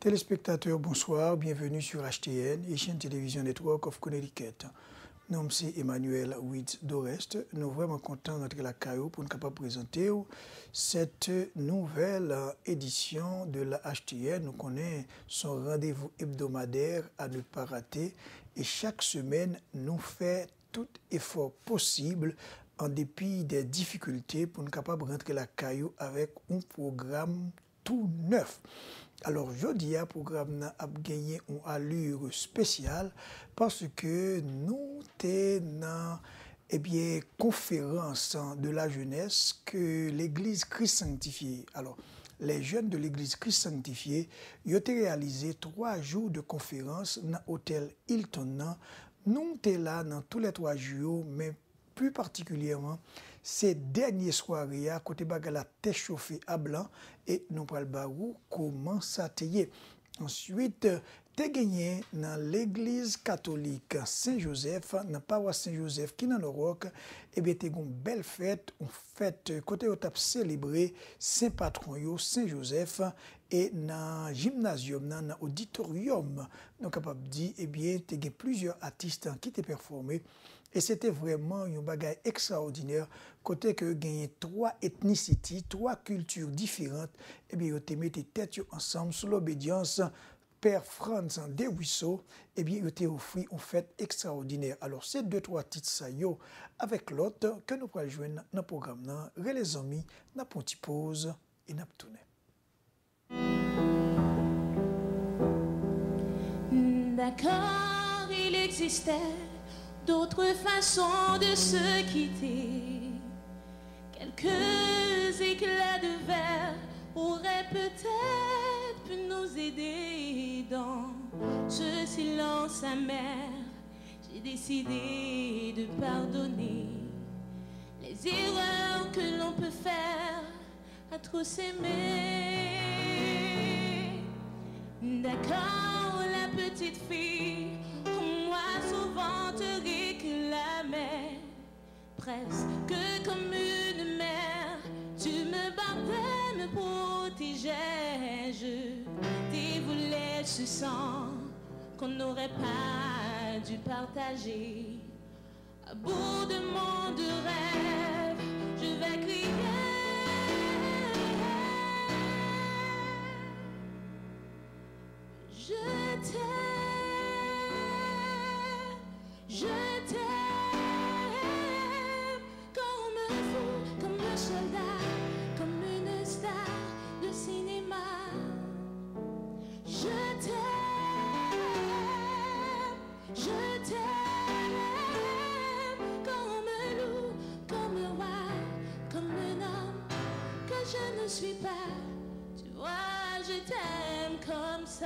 Téléspectateurs, bonsoir, bienvenue sur HTN, Haitian Television Network of Connecticut. Nous sommes Emmanuel Witt d'Orest. Nous sommes vraiment contents d'entrer la CAIO pour nous capable présenter cette nouvelle édition de la HTN. Nous connaissons son rendez-vous hebdomadaire à ne pas rater et chaque semaine, nous faisons tout effort possible en dépit des difficultés pour nous capable de rentrer la CAIO avec un programme tout neuf. Alors, jeudi, le programme a gagné une allure spéciale parce que nous sommes dans conférence de la jeunesse que l'Église Christ sanctifié. Alors, les jeunes de l'Église Christ sanctifié, ils ont réalisé 3 jours de conférence dans l'hôtel Hilton. Nous sommes là dans tous les 3 jours, mais plus particulièrement ces dernières soirées à côté de la tête chauffée à blanc et nous parlons barou comment ça t'est. Ensuite, t'es gagné dans l'église catholique Saint-Joseph, dans la paroisse Saint-Joseph qui est dans le Roc, et bien t'es une belle fête, une fête côté où t'as célébré Saint-Patron Saint-Joseph et dans le gymnasium, dans l'auditorium, nous capable de dire, eh bien t'es gagné plusieurs artistes qui t'ont performé. Et c'était vraiment un bagage extraordinaire, côté que gagné 3 ethnicités, 3 cultures différentes, et bien ils ont mis tes têtes ensemble sous l'obédience Père Franz Dewisseau, et bien ils ont offert une fête extraordinaire. Alors ces 2-3 titres ça yo avec l'autre que nous pourrons jouer dans le programme, les amis, dans une petite pause et nous tourner. D'accord, il existait d'autres façons de se quitter. Quelques éclats de verre auraient peut-être pu nous aider dans ce silence amer. J'ai décidé de pardonner les erreurs que l'on peut faire à trop s'aimer. D'accord, la petite fille, moi souvent te réclamais, presque comme une mère, tu me battais, me protégeais, je dévoilais ce sang qu'on n'aurait pas dû partager. À bout de monde de rêve, je vais crier. Je t'aime, je t'aime, comme un fou, comme un soldat, comme une star de cinéma. Je t'aime, comme un loup, comme un roi, comme un homme que je ne suis pas. Tu vois, je t'aime comme ça.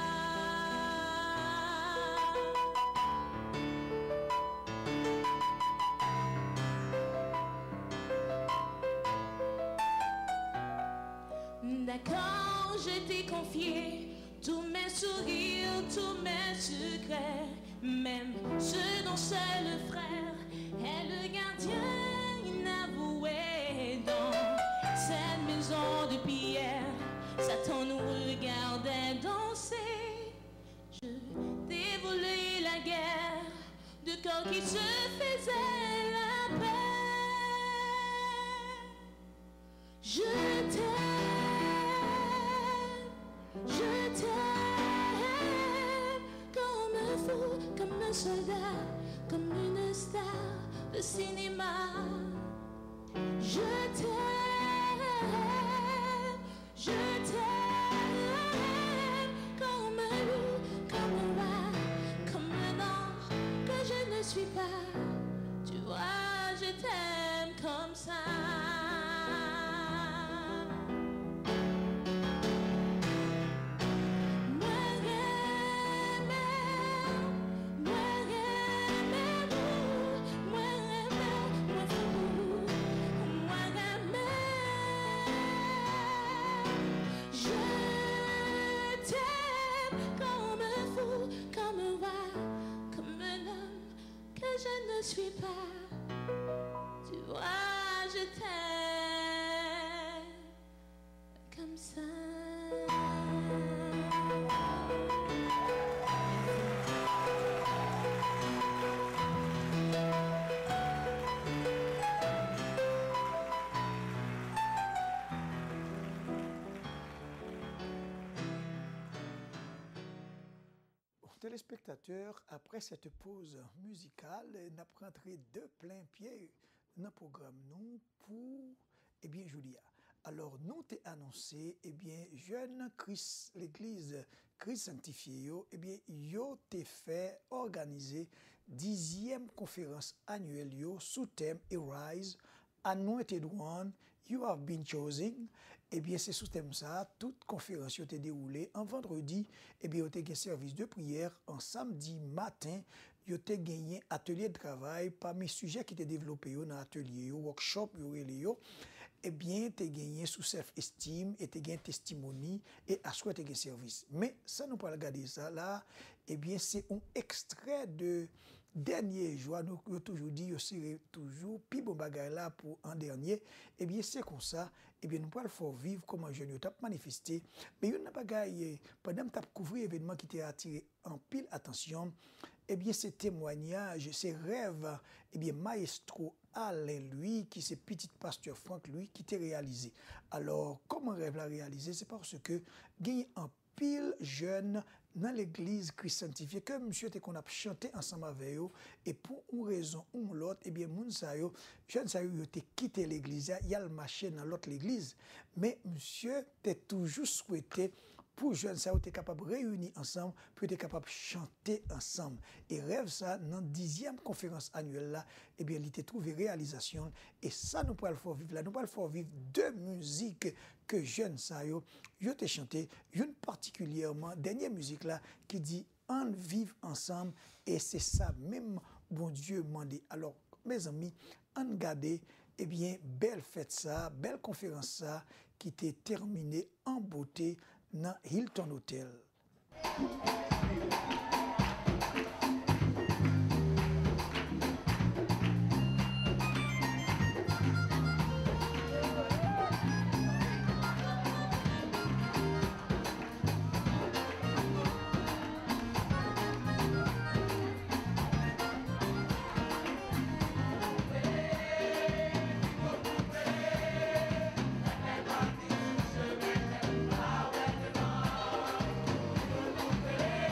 D'accord, je t'ai confié tous mes sourires, tous mes secrets, même ceux dont seul le frère est le gardien inavoué. Dans cette maison de pierre, Satan nous regardait danser. Je dévolais la guerre de corps qui se faisait la paix. Je t'aime, comme un fou, comme un soldat, comme une star de cinéma. Je t'aime, comme un loup, comme un roi, comme un ange que je ne suis pas. Tu vois, je t'aime comme ça. Je ne suis pas, tu vois, je t'aime. téléspectateurs, après cette pause musicale, nous avons rentré de plein pied dans le programme nous pour, eh bien, Julia. Alors, nous t'ai annoncé, eh bien, jeune Christ, l'église Christ sanctifié, eh bien, yo t'ai fait organiser 10e conférence annuelle yo, sous thème Arise, Anointed One, You have been chosen. Eh bien, c'est sous thème ça, toute conférence a été déroulée en vendredi. Eh bien, il y a eu un service de prière en samedi matin. Il y a eu un atelier de travail parmi les sujets qui étaient développés dans l'atelier, workshop, eh bien, tu as gagné sous self-esteem, et tu as gagné testimony, et à soi, tu as gagné service. Mais ça, nous pas regarder ça là, eh bien, c'est un extrait de dernier jour. Nous avons toujours dit, il serait toujours, puis bon bagage là pour un dernier. Eh bien, c'est comme ça. Eh bien, nous pas le faire vivre comme un jeune, nous avons manifesté. Mais il y a un bagage, pendant que tu as couvert l'événement qui t'a attiré en pile attention, eh bien, ces témoignages, ces rêves, eh bien, maestro Alain, lui, qui c'est petit pasteur Franck, lui, qui t'a réalisé. Alors, comment rêve l'a réalisé? C'est parce que gagné un pile jeune dans l'église Christ sanctifié que monsieur était qu'on a chanté ensemble avec eux et pour une raison ou l'autre eh bien moun sa yo jeune sa yo était quitté l'église il y a le marché dans l'autre l'église mais monsieur t'es toujours souhaité pour jeunes ça était capable de réunir ensemble pour être capable de chanter ensemble et rêve ça dans 10e conférence annuelle là eh bien il était trouvé réalisation et ça nous pas le faire vivre là nous pas le faire vivre deux musiques que jeunes ça yo te chanté une particulièrement dernière musique là qui dit on vive ensemble et c'est ça même bon Dieu mandé. Alors mes amis on garder eh bien belle fête ça belle conférence ça qui était terminée en beauté dans Hilton Hotel. Hey!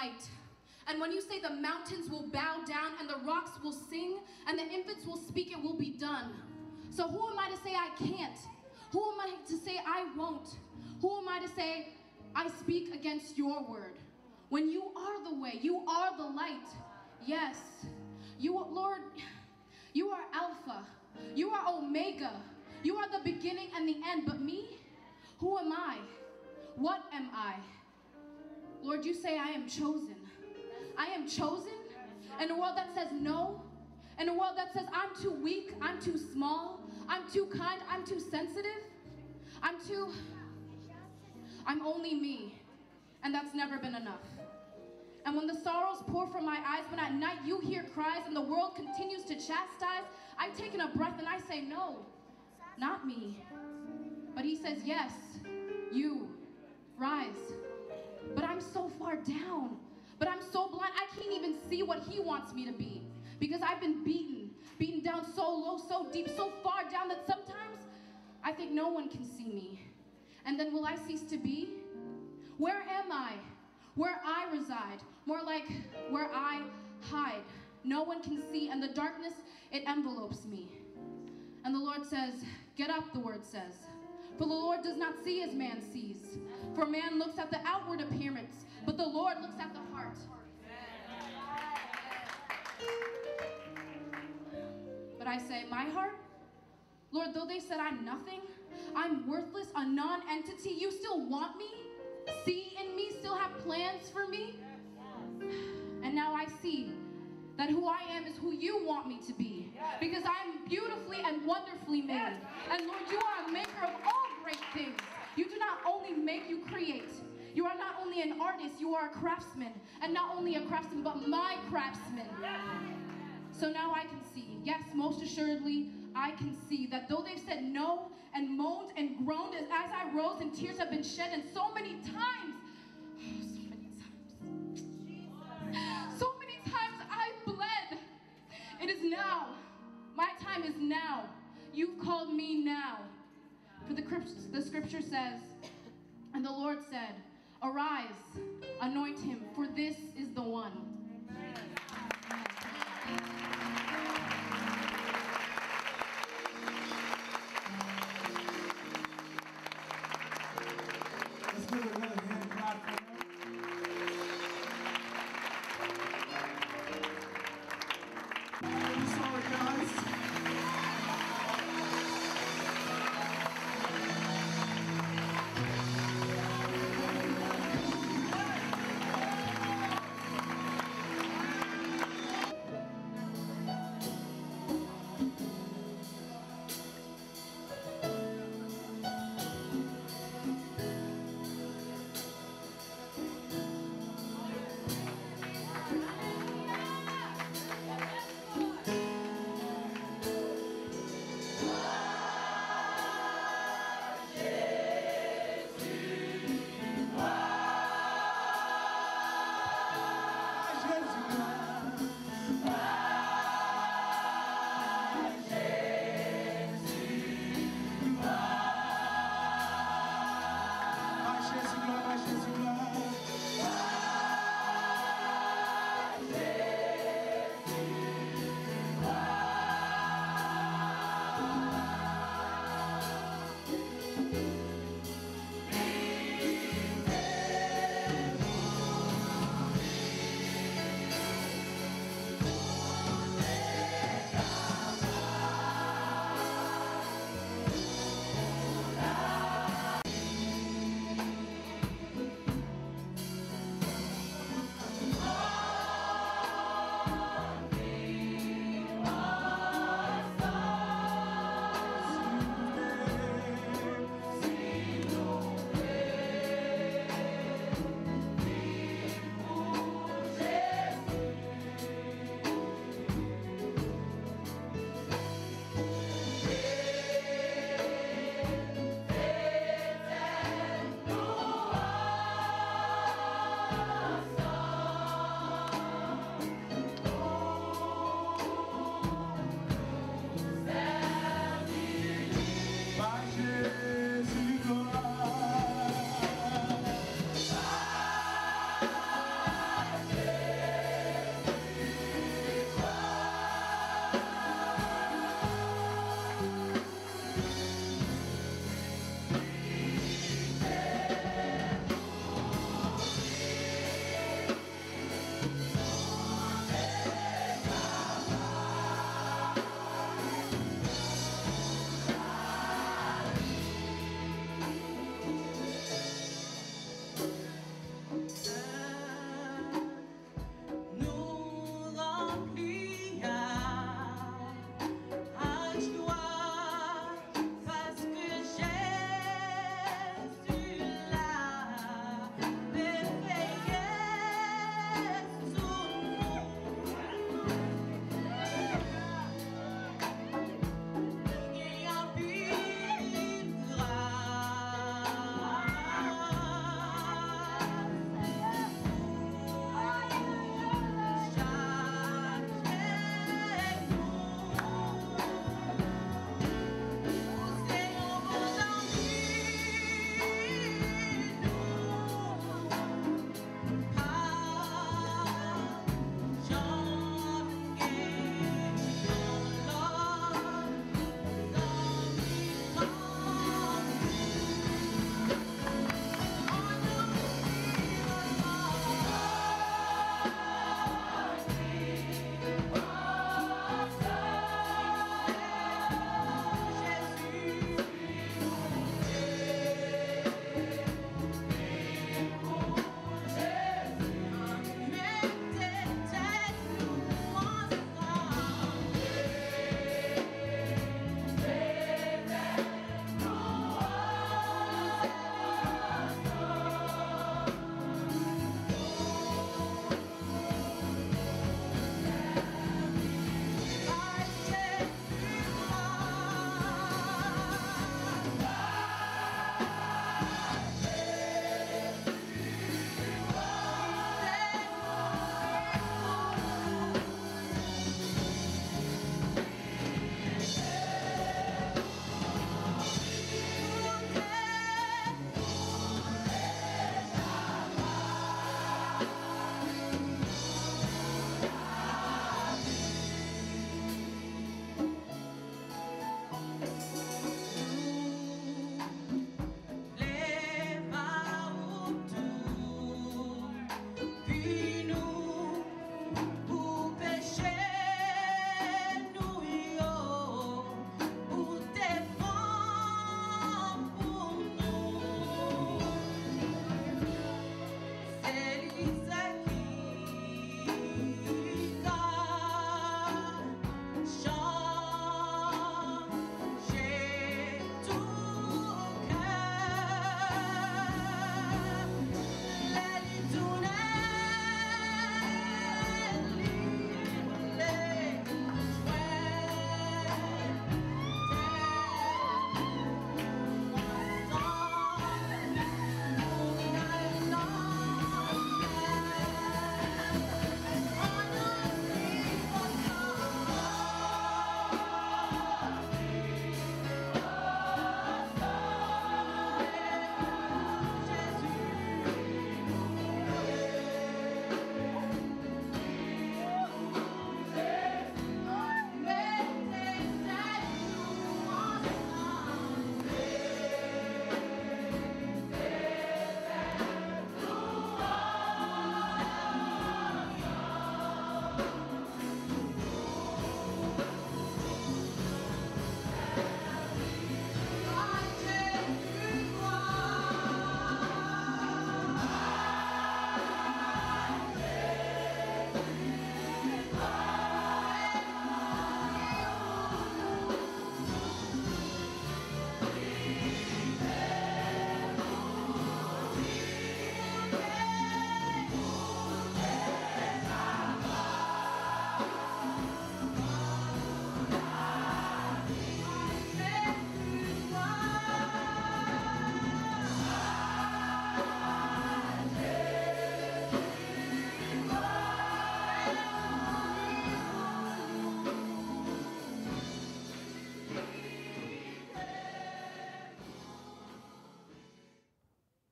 light. And when you say the mountains will bow down and the rocks will sing and the infants will speak, it will be done. So who am I to say I can't? Who am I to say I won't? Who am I to say I speak against your word? When you are the way, you are the light. Yes, you are, Lord, you are Alpha, you are Omega, you are the beginning and the end. But me, who am I? What am I? Lord, you say I am chosen. I am chosen in a world that says no, in a world that says I'm too weak, I'm too small, I'm too kind, I'm too sensitive, I'm only me, and that's never been enough. And when the sorrows pour from my eyes, when at night you hear cries and the world continues to chastise, I've taken a breath and I say, no, not me. But he says, yes, you, rise. But I'm so far down. But I'm so blind, I can't even see what he wants me to be. Because I've been beaten down so low, so deep, so far down that sometimes I think no one can see me. And then will I cease to be? Where am I? Where I reside, more like where I hide. No one can see, and the darkness, it envelopes me. And the Lord says, get up, the word says. For the Lord does not see as man sees. For man looks at the outward appearance, but the Lord looks at the heart. But I say, my heart? Lord, though they said I'm nothing, I'm worthless, a non-entity, you still want me? See in me, still have plans for me? And now I see that who I am is who you want me to be. Because I'm beautifully and wonderfully made. And Lord, you are a maker of all great things. You do not only make, you create. You are not only an artist, you are a craftsman. And not only a craftsman, but my craftsman. So now I can see, yes, most assuredly, I can see that though they've said no and moaned and groaned as I rose and tears have been shed, and so many times I bled. It is now. My time is now. You've called me now. For the scripture says, and the Lord said, arise, anoint him, for this is the one. Let's give it another hand clap for him. I'm sorry, guys.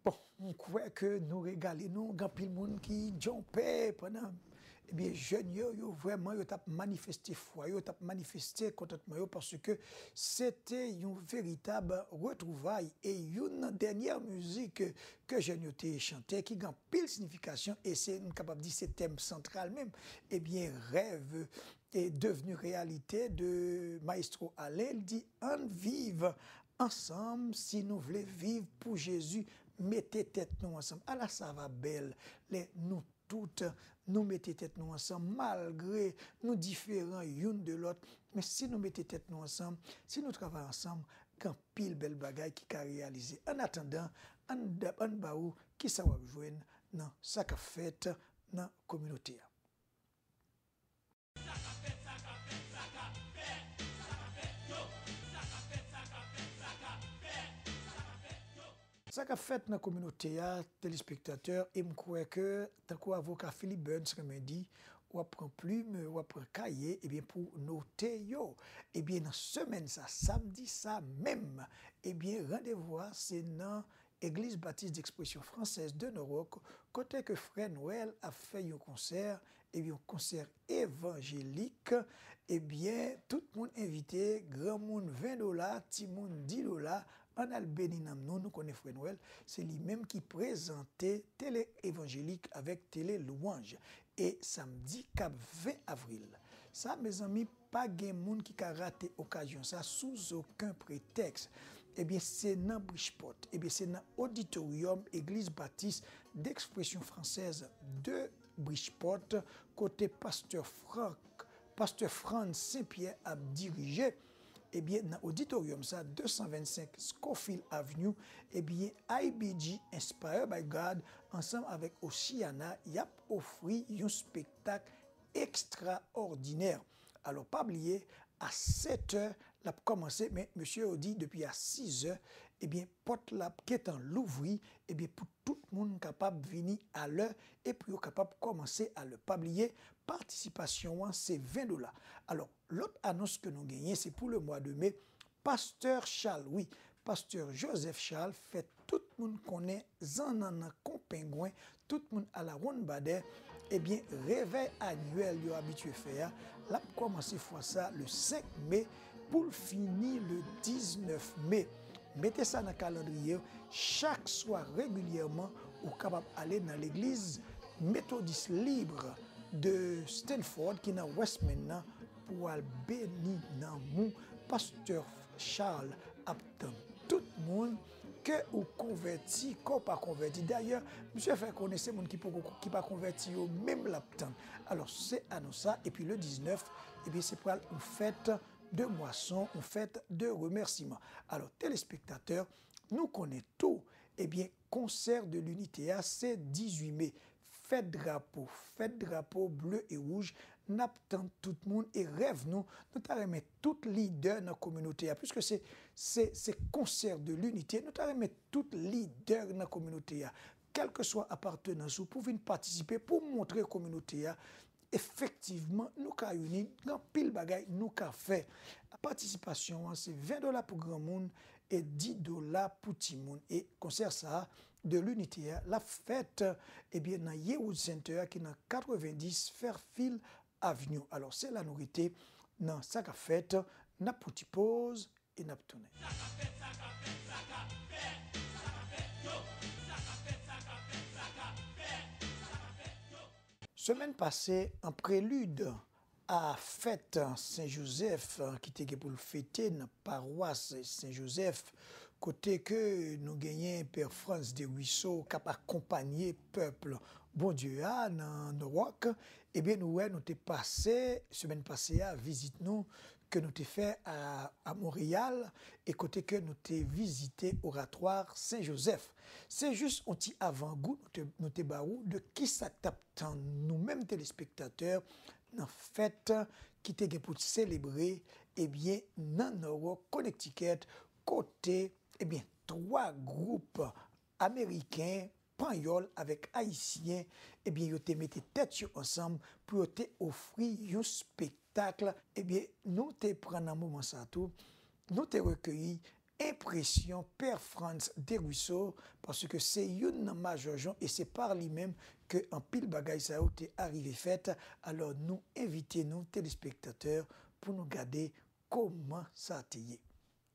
Bon, on croit que nous régalons, nous, grand pile monde qui jumpait pendant, eh bien, jeunes, yo vraiment, yo tap manifesté foi, yo tap manifesté contentement, yo, parce que c'était une véritable retrouvaille et une dernière musique que jeunes yo te chanté, qui a pile signification, et c'est capable de dire c'est thème central même, eh bien, rêve est devenu réalité de Maestro Alain. Il dit, on vive ensemble si nous voulons vivre pour Jésus. Mettez tête nous ensemble. Alors ça va belle. Nous toutes, nous mettez tête nous ensemble, malgré nous différents l'une de l'autre. Mais si nous mettez tête nous ensemble, si nous travaillons ensemble, quand pile belle bagaille qui a réalisé. En attendant, en baou qui ça va joindre dans ça qu'a fait dans la communauté. Ça qu'a fait dans la communauté, téléspectateurs, et je crois que, tant qu'avocat Philippe Burns m'a dit, on prend plume, on prend cahier, et bien pour noter, et bien dans semaine, ça, samedi, ça même, et bien rendez-vous, c'est dans Église baptiste d'expression française de Norok, côté que Frère Noël a fait un concert, et bien un concert évangélique, et bien tout le monde invité, grand monde $20, petit monde $10, en Albénie, nous connaissons Frère Noël, c'est lui-même qui présentait télé évangélique avec télé louange. Et samedi, cap 20 avril. Ça, mes amis, pas de monde qui a raté l'occasion, ça, sous aucun prétexte. Eh bien, c'est dans Bridgeport, eh bien, c'est dans l'auditorium Église baptiste d'expression française de Bridgeport, côté pasteur Franz Saint-Pierre a dirigé. Eh bien, dans l'auditorium, ça, 225 Scofield Avenue, eh bien, IBG, Inspired by God, ensemble avec Oceana, y a offert un spectacle extraordinaire. Alors, pas oublier, à 7 heures, l'a commencé, mais monsieur a dit depuis à 6 heures, eh bien, porte la qui est en l'ouvri, eh bien, pour tout le monde capable de venir à l'heure et puis capable de commencer à le publier. Participation, c'est $20. Alors, l'autre annonce que nous gagnons, c'est pour le mois de mai. Pasteur Charles, oui, Pasteur Joseph Charles fait tout le monde connaît Zanana Compingouin, tout le monde à la Ronde Badet. Eh bien, réveil annuel, il habitué à faire. Là, commencer fois ça le 5 mai pour finir le 19 mai. Mettez ça dans le calendrier. Chaque soir, régulièrement, vous êtes capable d'aller dans l'église méthodiste libre de Stanford, qui est dans West maintenant, pour aller bénir dans mon pasteur Charles Apton. Tout le monde que vous converti, qu'on pas converti. D'ailleurs, monsieur fait connaître les gens qui pas converti, même l'Apton. Alors, c'est à nous ça. Et puis le 19, eh bien, c'est pour une fête de moisson, une fête de remerciement. Alors, téléspectateurs, nous connaissons tout. Eh bien, concert de l'unité, c'est 18 mai. Fête drapeau bleu et rouge. N'attend tout le monde et rêve nous t'arrêtons tout leader dans la communauté. Puisque c'est concert de l'unité, nous t'arrêtons tout leader dans la communauté. Quelle que soit appartenance, pour venir participer, pour montrer à la communauté. Effectivement, nous avons unis dans pile bagaille, nous avons fait. La participation, c'est $20 pour grand monde et $10 pour petit monde. Et concert ça, de l'unité, la fête, eh bien, dans Yewood Center, qui est dans 90 Fairfield Avenue. Alors, c'est la nourriture dans sa fête, n'a petit pause et n'a tourné. Semaine passée, en prélude à fête Saint-Joseph, qui était pour le fêter dans la paroisse Saint-Joseph, côté que nous gagnons Père France de Ruisseau, qui a accompagné le peuple, bon Dieu, dans Norok, eh bien, nous avons passé, semaine passée, à visite nous, que nous avons fait à Montréal, et côté que nous avons visité l'oratoire Saint-Joseph. C'est juste un petit avant-goût, nous avons de qui ça tape nous-mêmes téléspectateurs, dans fête qui était pour célébrer, eh bien, dans Norok, Connecticut, côté, eh bien, 3 groupes américains, Panyol avec Haïtiens, eh bien, ils ont mis tête ensemble pour te offrir un spectacle. Eh bien, nous te prenons un moment ça tout, nous te recueillis, impression Père Franz Desruisseaux parce que c'est une major Jean et c'est par lui-même que en pile bagay ça a été arrivé fait. Alors nous invitons nous téléspectateurs pour nous garder comment ça a été.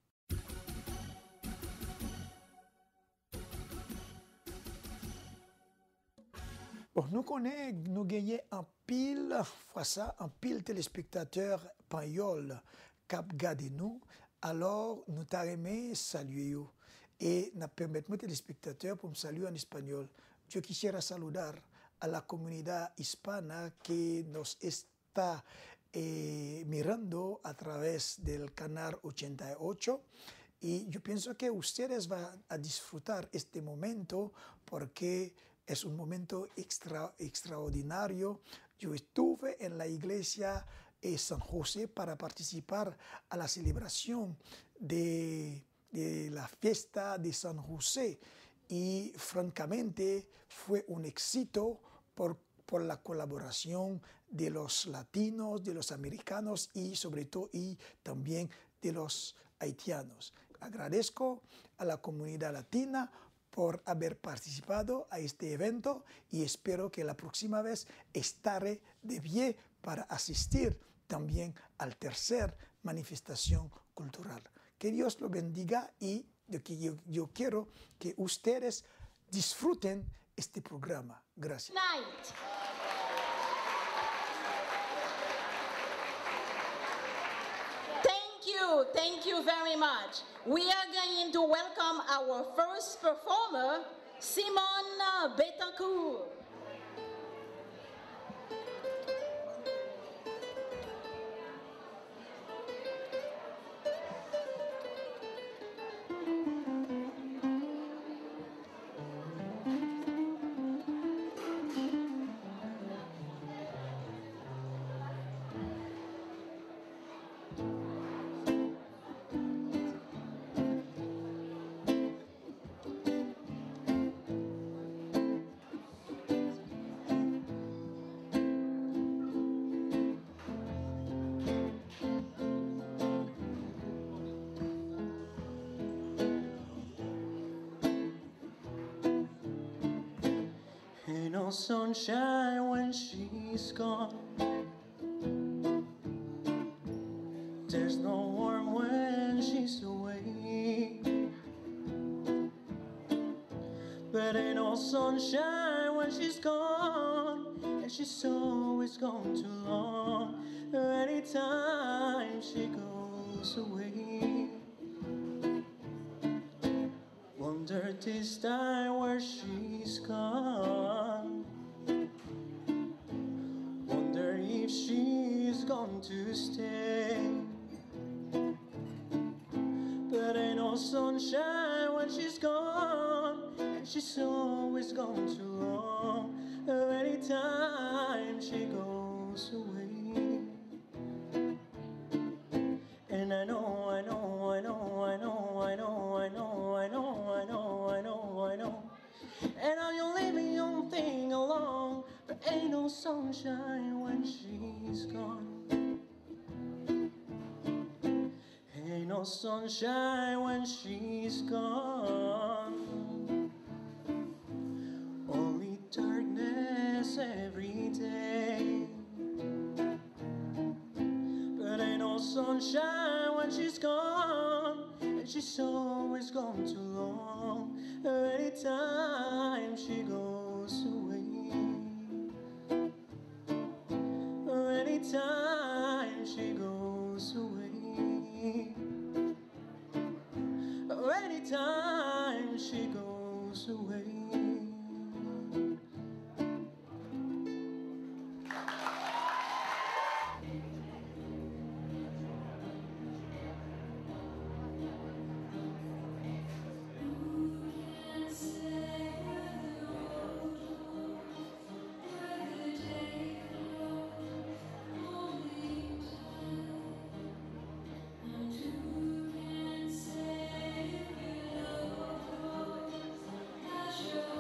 Bon, nous connaissons, nous gagnons en pile, fois ça, en pile téléspectateurs panyol cap gade nous, alors nous t'arrêtons saluer yo. Et nous permettons aux téléspectateurs pour me saluer en espagnol. Yo quisiera saludar a la comunidad hispana que nos está mirando a través del canal 88. Y yo pienso que ustedes van a disfrutar este momento porque es un momento extraordinario. Yo estuve en la iglesia San José para participar a la celebración de la fiesta de San José y francamente fue un éxito por la colaboración de los latinos, de los americanos y sobre todo y también de los haitianos. Agradezco a la comunidad latina por haber participado a este evento y espero que la próxima vez estaré de pie para asistir también al tercer manifestación cultural. Que Dios lo bendiga y yo quiero que ustedes disfruten este programa. Gracias. Night. Thank you very much. We are going to welcome our first performer, Simone Betancourt. Ain't no sunshine when she's gone. There's no warmth when she's away. But ain't no sunshine when she's gone, and she's always gone too long. Anytime she goes away, wonder this time where she's gone. Wonder if she's going to stay. But ain't no sunshine when she's gone, and she's always gone too long. Anytime she goes away. And I know, and I only leave me on thing alone. But ain't no sunshine when she's gone. Ain't no sunshine when she's gone. Only darkness every day. But ain't no sunshine when she's gone, and she's always gone too long. Anytime she goes away, anytime she goes away, anytime she goes away. Sure.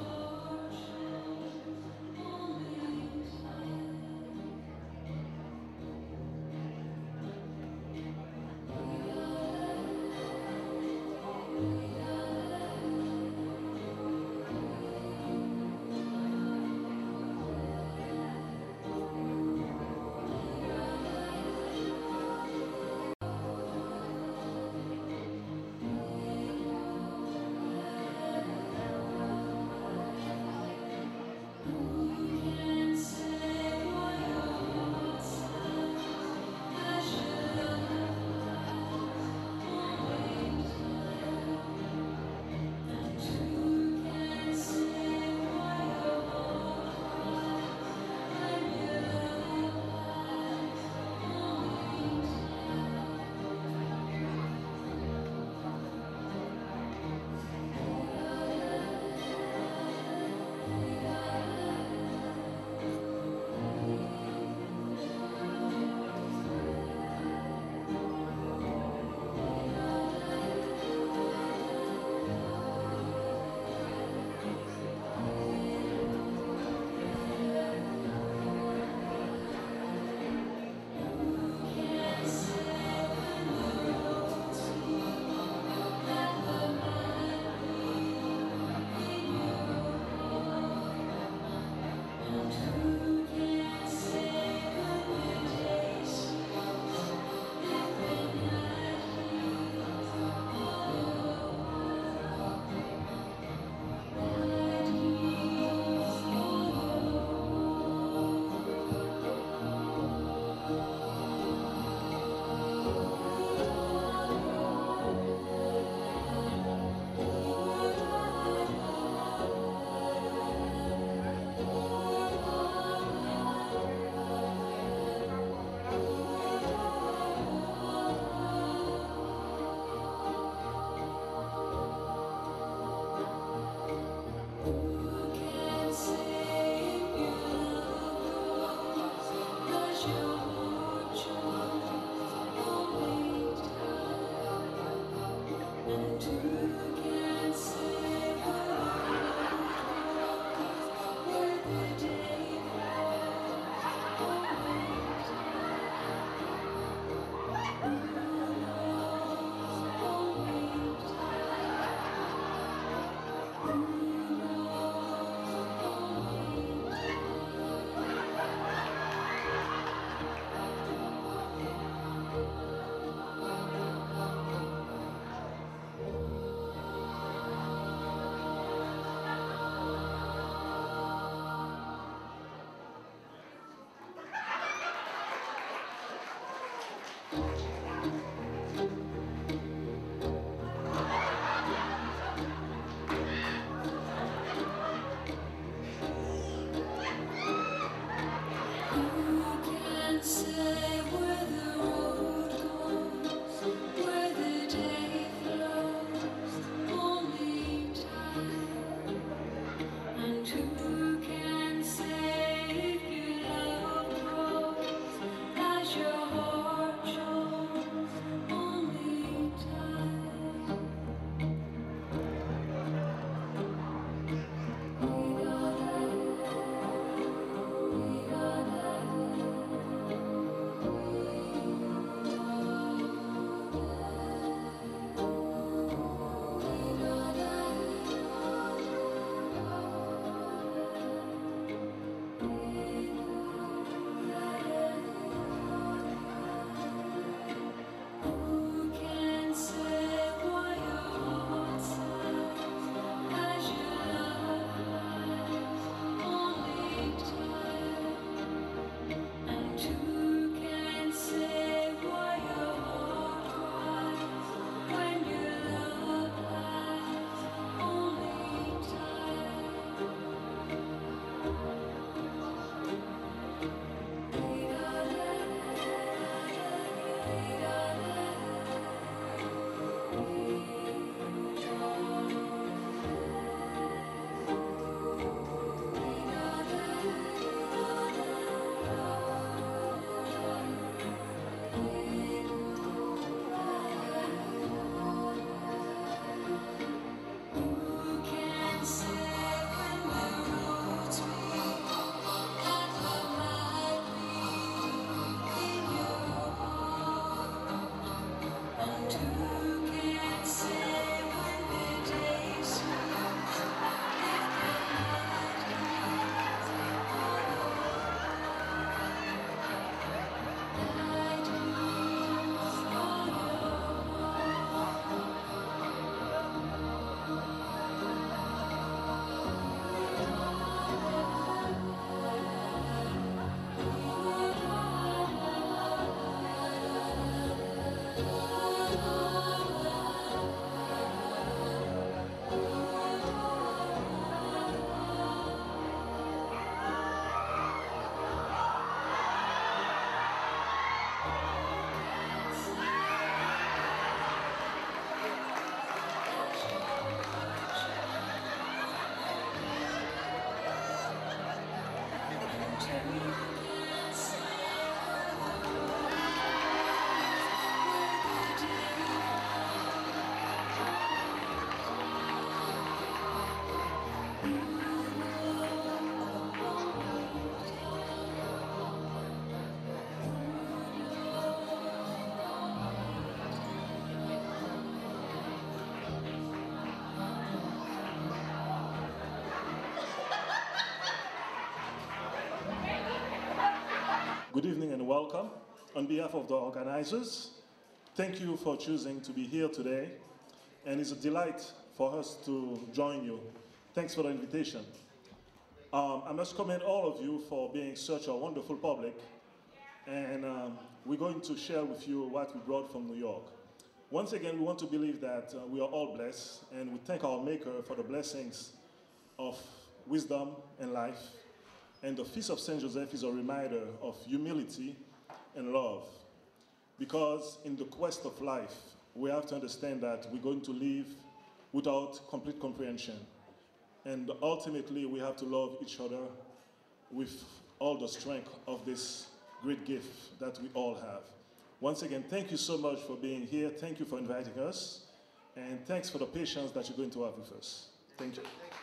Good evening and welcome. On behalf of the organizers, thank you for choosing to be here today, and it's a delight for us to join you. Thanks for the invitation. I must commend all of you for being such a wonderful public, and we're going to share with you what we brought from New York. Once again, we want to believe that we are all blessed, and we thank our Maker for the blessings of wisdom and life. And the Feast of Saint Joseph is a reminder of humility and love. Because in the quest of life, we have to understand that we're going to live without complete comprehension. And ultimately, we have to love each other with all the strength of this great gift that we all have. Once again, thank you so much for being here. Thank you for inviting us. And thanks for the patience that you're going to have with us. Thank you.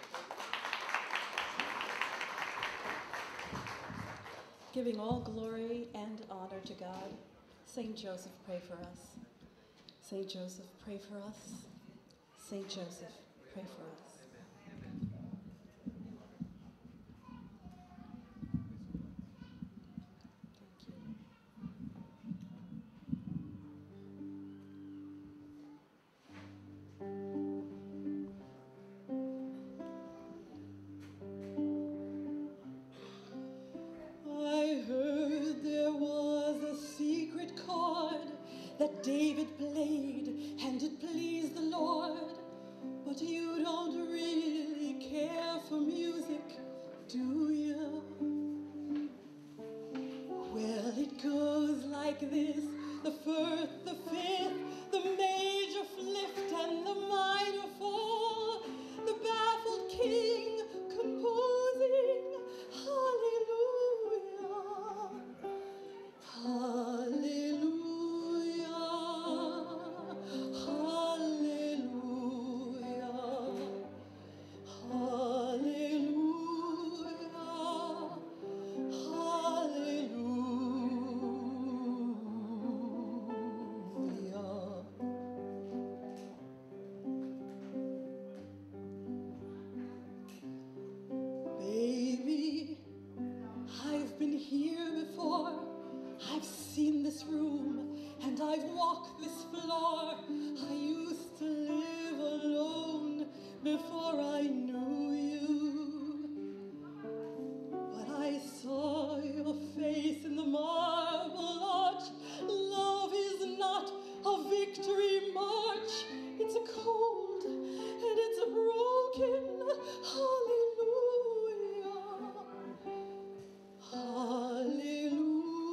Giving all glory and honor to God, Saint Joseph, pray for us. Saint Joseph, pray for us. Saint Joseph, pray for us. That David played, and it pleased the Lord. But you don't really care for music, do you? Well, it goes like this: the first, the fifth, the major flipped, and the minor fall. The baffled king composing hallelujah, hallelujah. Before I knew you, but I saw your face in the marble arch. Love is not a victory march, it's a cold and it's a broken hallelujah, hallelujah,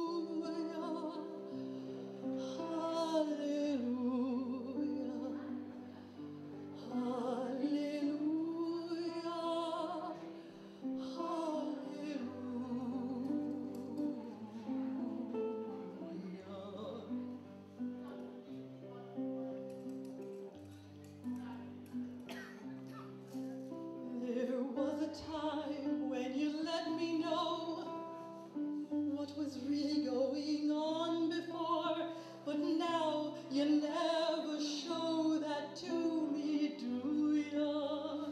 hallelujah. There was a time when you let me know what was really going on before, but now you never show that to me, do ya?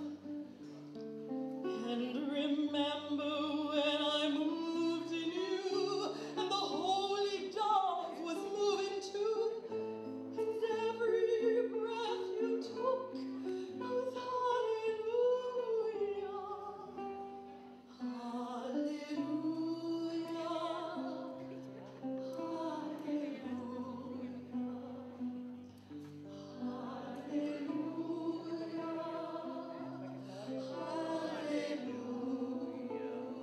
And remember when I moved in you, and the holy dove was moving too, and every breath you took was hallelujah, hallelujah, hallelujah, hallelujah.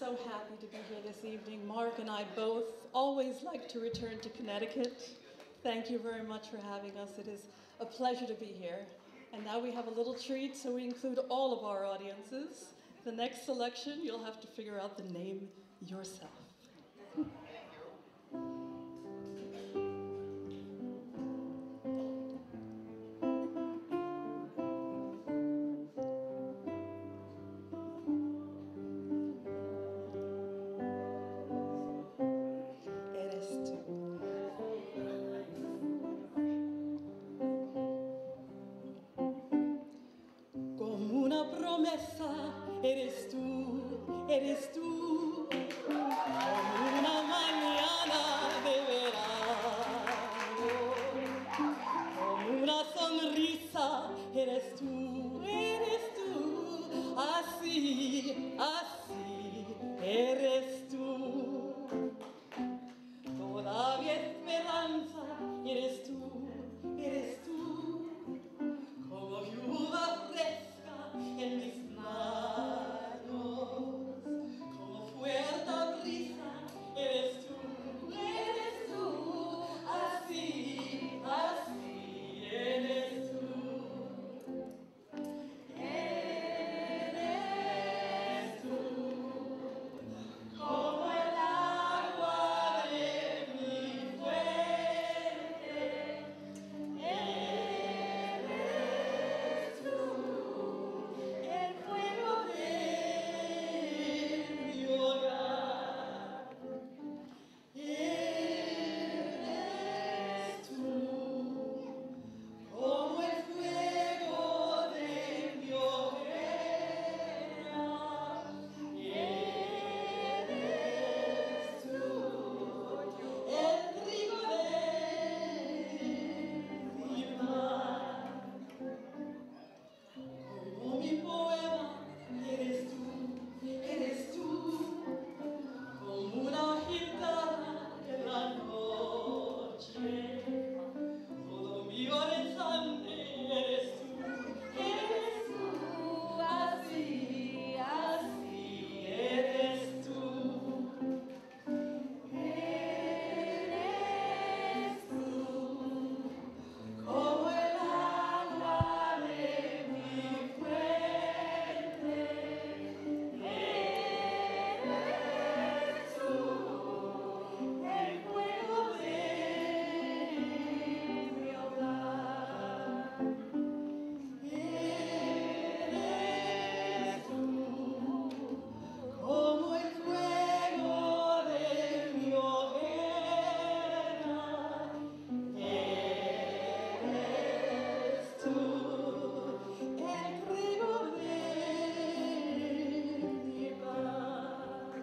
so happy to be here this evening. Mark and I both always like to return to Connecticut. Thank you very much for having us. It is a pleasure to be here. And now we have a little treat, so we include all of our audiences. The next selection, you'll have to figure out the name yourself. Eres tú, como una mañana de verano, como una sonrisa, eres tú, así, así, eres tú, todavía esperanza, eres tú, como viuda fresca en mis manos, como fuerte brisa, eres tú, así, así, eres tú. Eres tú, como el agua de mi fuente, eres tú, el fuego de mi hogar, eres tú, como el fuego de mi hoguera, eres tú, el trigo de mi mar, como mi poema, eres tú, como una gitana en la noche, todo mi horizonte, eres tú, así, así, eres tú, como el agua de mi fuente, eres tú, el fuego de mi hogar, eres tú, como el fuego de mi hoguera, eres tú, el trigo de mi paz.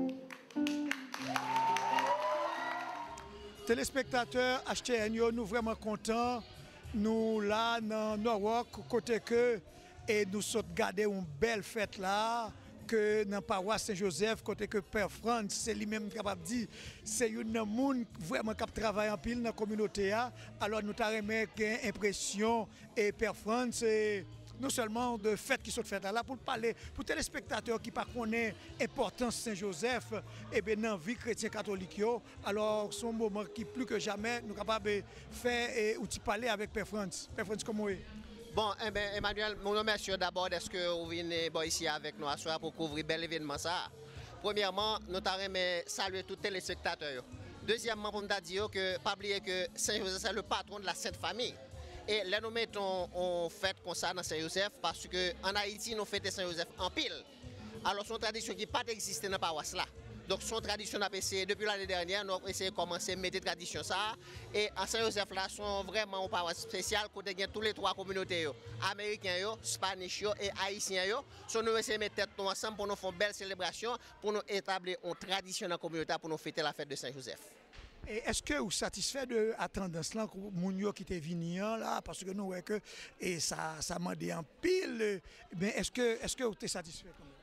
Téléspectateurs HTN, nous vraiment contents. Nous là dans Norwalk, côté que et nous sommes gardé une belle fête là. Que dans la paroisse Saint-Joseph, côté que Père France, c'est lui-même capable de dire, c'est un monde vraiment qui travaille en pile dans la communauté. Alors nous avons une impression et Père France, non seulement de fêtes qui sont faites là, pour parler, pour les téléspectateurs qui ne connaissent pas l'importance de Saint-Joseph, et bien dans la vie chrétienne catholique, alors c'est un moment qui plus que jamais nous sommes capables de faire ou de parler avec Père France. Père France, comment est? Bon, Emmanuel, nous remercions d'abord de ce que vous venez ici avec nous à soir pour couvrir bel événement ça. Premièrement, nous t'aimons saluer tous les téléspectateurs. Deuxièmement, pour nous dire que pas oublier que Saint-Joseph c'est le patron de la Sainte Famille. Et là nous mettons en fête comme ça dans Saint-Joseph parce qu'en Haïti nous fêtons Saint-Joseph en pile. Alors c'est une tradition qui n'a pas existé dans la paroisse là. Donc son tradition a essayé depuis l'année dernière, nous avons essayé de commencer à mettre des traditions ça. Et à Saint-Joseph là sont vraiment une paroisse spéciale côté gagne tous les trois communautés américains, spanish et haïtiens sont nous essayer de mettre tête ensemble pour nous faire une belle célébration, pour nous établir une tradition dans la communauté pour nous fêter la fête de Saint-Joseph. Et est-ce que vous êtes satisfait de la tendance là que qui était venu là parce que nous voyons que et ça m'a dit en pile, mais est-ce que vous êtes satisfait quand même?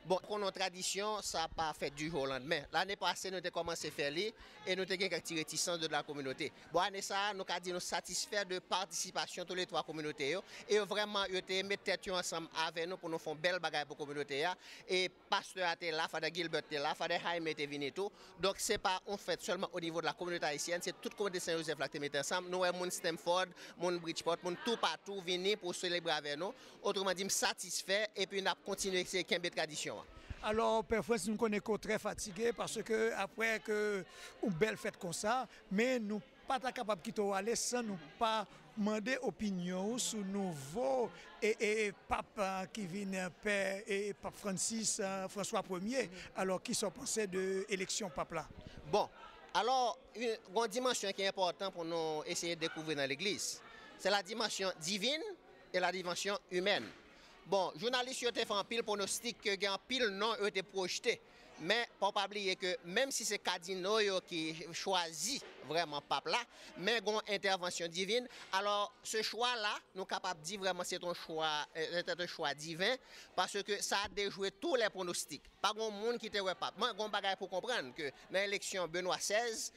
Bon, pour nos traditions, ça n'a pas fait du jour au lendemain. L'année passée, nous avons commencé à faire les et nous avons quelques réticences de la communauté. Bon, année ça, nous avons dit nous satisfaire de participation de tous les trois communautés. Et vraiment, nous avons mis tête ensemble avec nous pour nous faire une belle bagaille pour la communauté. Et pasteur était là, Father Gilbert était là, Father Jaime était venu tout. Donc, ce n'est pas en fait seulement au niveau de la communauté haïtienne, c'est toute la communauté Saint-Joseph qui est ensemble. Nous avons mon Stamford, mon Bridgeport, mon tout partout venir pour célébrer avec nous. Autrement dit, satisfait et puis nous avons continué ces traditions. Alors, parfois, nous connaissons très fatigués parce que après que une belle fête comme ça, mais nous pas capable de quitter aller sans nous pas demander opinion sur nouveau et pape qui vient père et pape Francis François Ier. Alors, qui sont pensés de l'élection pape là? Bon, alors une dimension qui est importante pour nous essayer de découvrir dans l'Église, c'est la dimension divine et la dimension humaine. Bon, journalistes ont fait un pile pronostic que un pile non a été projeté. Mais pour ne pas oublier que même si c'est Cardinal qui choisit vraiment pape là, mais il y a une intervention divine. Alors ce choix-là, nous sommes capables de dire vraiment c'est un choix divin parce que ça a déjoué tous les pronostics. Pas grand monde qui était pape. Moi, j'ai un bagage pour comprendre que dans l'élection Benoît XVI,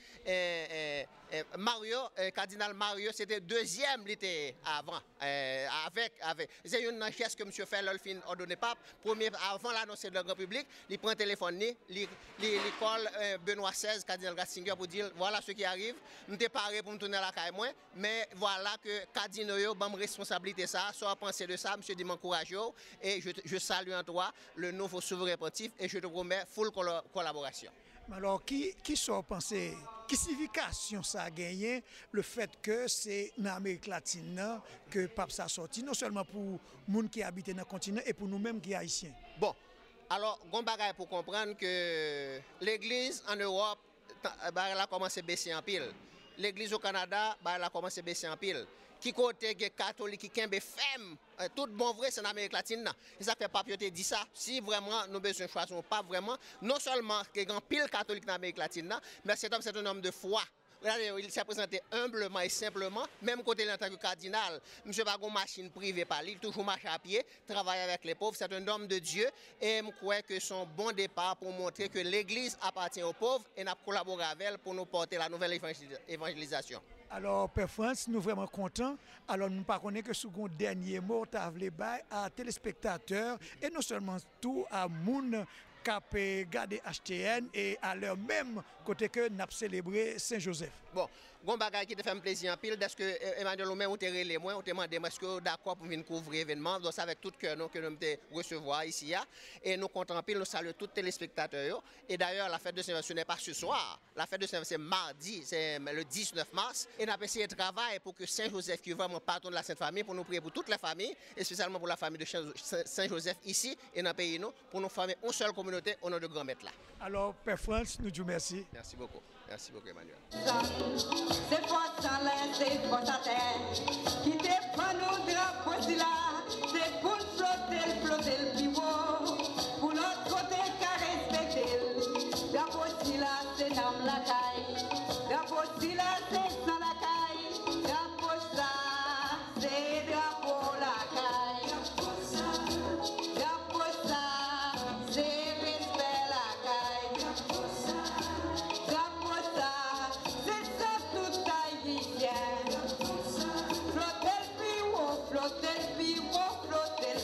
Cardinal Mario, c'était deuxième l'été avant. C'est une geste que M. Fellolfin a donné pape. Premier, avant l'annonce de la grand public, il prend le téléphone, il colle Benoît XVI, Cardinal Ratzinger pour dire voilà ce qui arrive. Je suis paré pour me tourner la caille moi, mais voilà que Cardinal a une responsabilité ça, soit penser de ça, M. Dimon courageux et je salue en toi le nouveau souverain pontife et je te promets full collaboration. Alors, qui sont pensés, quelle signification ça a gagné le fait que c'est en Amérique latine que le pape s'est sorti, non seulement pour les gens qui habitent dans le continent et pour nous-mêmes qui sommes haïtiens? Bon, alors, on bagaille pour comprendre que l'Église en Europe, elle a commencé à baisser en pile. L'Église au Canada, elle a commencé à baisser en pile. Qui côté catholique, qui kembe femme, tout bon vrai, c'est en Amérique latine. Et ça fait pas dit ça. Si vraiment nous besoin choisir pas vraiment, non seulement qu'il y a un pile catholique en Amérique latine, mais cet homme c'est un homme de foi. Il s'est présenté humblement et simplement, même côté en tant que cardinal. Monsieur pas une machine privée par lui, il toujours marche à pied, travaille avec les pauvres. C'est un homme de Dieu et je crois que son bon départ pour montrer que l'Église appartient aux pauvres et n'a collaboré avec elle pour nous porter la nouvelle évangélisation. Alors, Père France, nous sommes vraiment contents. Alors, nous ne connaissons que ce dernier mot à téléspectateurs et non seulement tout à Moun qui a gardé HTN et à leur même côté que nous avons célébré Saint-Joseph. Bon, bon bagage qui te fait plaisir en pile, parce que Emmanuel Loumet, on t'a relé moi, on t'a demandé est-ce que d'accord pour venir couvrir l'événement. Donc, c'est avec tout cœur que nous recevoir ici. Et nous comptons en pile, nous saluons tous les téléspectateurs. Et d'ailleurs, la fête de Saint-Vincent ce n'est pas ce soir. La fête de Saint-Vincent c'est mardi, c'est le 19 mars. Et nous avons essayé de travailler pour que Saint-Joseph, qui est vraiment patron de la Sainte Famille, pour nous prier pour toute la famille, et spécialement pour la famille de Saint-Joseph ici et dans le pays, pour nous former une seule communauté au nom de grand maître là. Alors, Père France, nous disons merci. Merci beaucoup. Merci beaucoup, Emmanuel. C'est pas ça, c'est pas ta tête. Qui te prend nos drapeaux, là, c'est pour flotter le pivot. Pour l'autre côté, qu'à respecter. Drapeau, là, c'est dans la caille. Drapeau, là, c'est sans la caille. Drapeau, ça, c'est drapeau la caille. Drapeau, ça, c'est respect la caille. Drapeau, ça, c'est ça tout haïtien. Flotter le pivot, flotter le pivot, flotter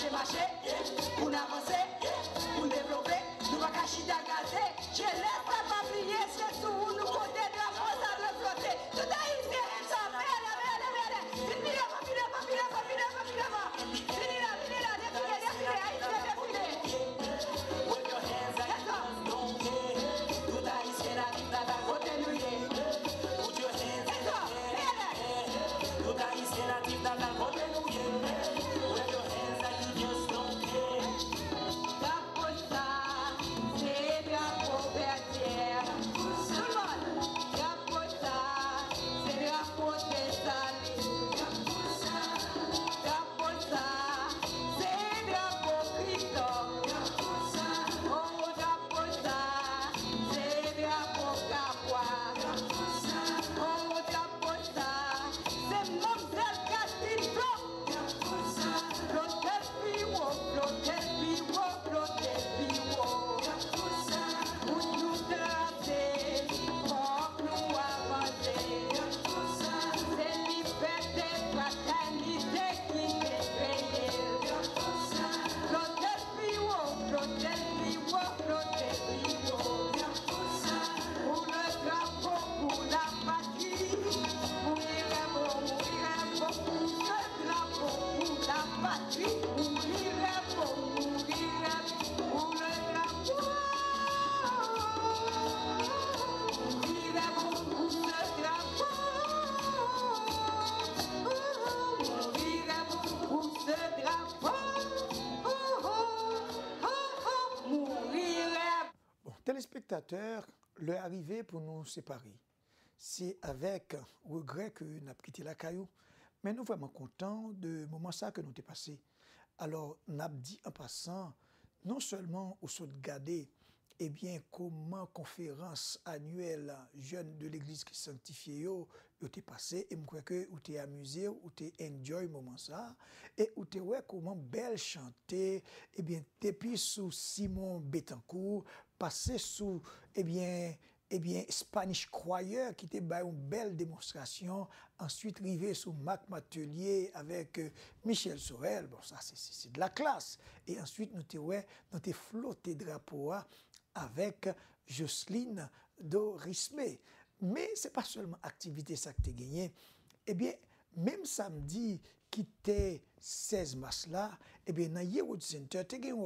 marcher, pour avancer, pour développer, nous va cacher d'agacer. Je laisse pas oublier, c'est tout, nous côté de la force à le flotter. Tout a été ensemble, Téléspectateurs, leur arrivée pour nous séparer. C'est avec regret que nous avons quitté la caillou, mais nous sommes vraiment contents de moment ça que nous avons passé. Alors, nous avons dit en passant, non seulement au saut de garder, eh bien, comment conférence annuelle jeune de l'église qui sanctifiée yo t'es passé, et je crois que vous t'es amusé, vous t'es enjoy moment ça, et vous t'es ouais comment belle chanter, eh bien, depuis sous Simon Betancourt, passé sous, eh bien, Spanish Choir qui était une belle démonstration. Ensuite, arrivé sous Mac Matelier avec Michel Sorel. Bon, ça, c'est de la classe. Et ensuite, nous avons flotté drapeau avec Jocelyne Dorismé. Mais ce n'est pas seulement activité ça que tu as gagné. Eh bien, même samedi, qui était 16 mars là, eh bien, dans Yewood Center, tu as une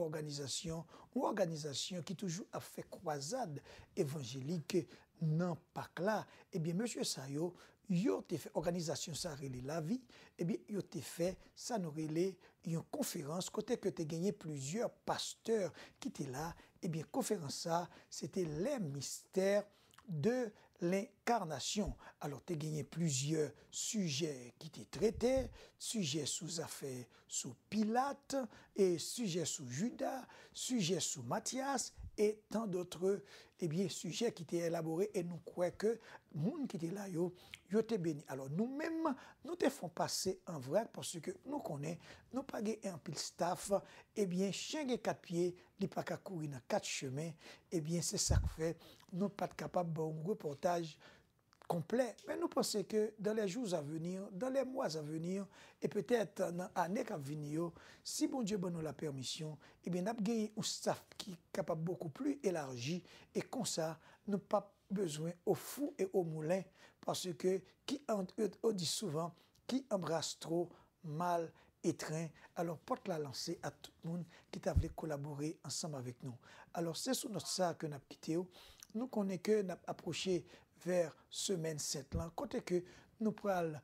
organisation qui toujours a fait croisade évangélique dans Pâques là. Eh bien, monsieur Sayo, yo te fait organisation ça relé la vie, eh bien, yo te fait ça nous relé une conférence côté que tu as gagné plusieurs pasteurs qui étaient là. Eh bien, conférence ça, c'était les mystères de l'incarnation. Alors, tu as gagné plusieurs sujets qui étaient traités, sujets sous affaires sous Pilate, et sujets sous Judas, sujets sous Matthias, et tant d'autres sujets qui étaient élaborés. Et nous croyons que les gens qui étaient là, yo étaient bénis. Alors, nous-mêmes, nous te font passer en vrai parce que nous connaissons, nous pas un pile staff, chien de 4 pieds, il pas qu'à courir dans 4 chemins, c'est ça que fait, nous pas capables de un reportage complet. Mais nous pensons que dans les jours à venir, dans les mois à venir, et peut-être dans l'année à venir, si bon Dieu nous la permission, nous avons un staff qui est capable beaucoup plus élargi, et comme ça, nous n'avons pas besoin au fou et au moulin, parce que, on dit souvent, qui embrasse trop, mal étreint. Alors, porte la lancée à tout le monde qui t'a voulu collaborer ensemble avec nous. Alors, c'est sur notre ça que nous avons quitté. Nous connaissons que nous avons approché vers semaine 7 là, côté que nous pourrons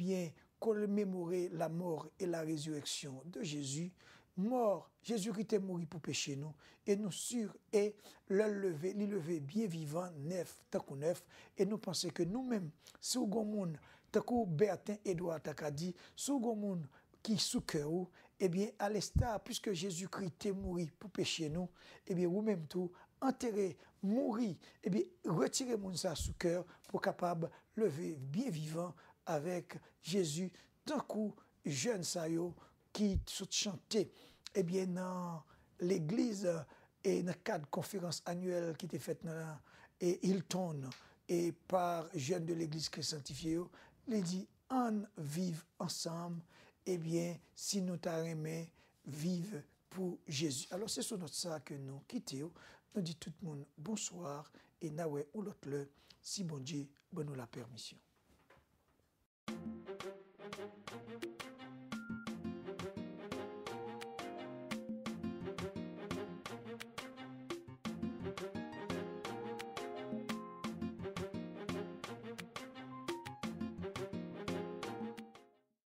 commémorer la mort et la résurrection de Jésus. Mort, Jésus-Christ est mort pour pécher nous, et nous sûr et le lever bien vivant, neuf, tant qu'on neuf, et nous pensons que nous-mêmes, si nous avons tant que Bertin Edouard t'a dit, si nous avons qui sous cœur, à l'instar, puisque Jésus-Christ est mort pour pécher nous, vous-même tout, enterrer, mourir, retirer mon ça sous cœur pour capable lever bien vivant avec Jésus, d'un coup, jeune sayo qui chantait, dans l'église et dans le cadre de conférence annuelle qui était faite dans Hilton et par jeunes de l'église qui sanctifiée, il dit, on vive ensemble, si nous t'arrêmons, vivre pour Jésus. Alors c'est sur notre ça que nous quittons. Nous dit tout le monde bonsoir et nous ou l'autre si bon Dieu nous la permission.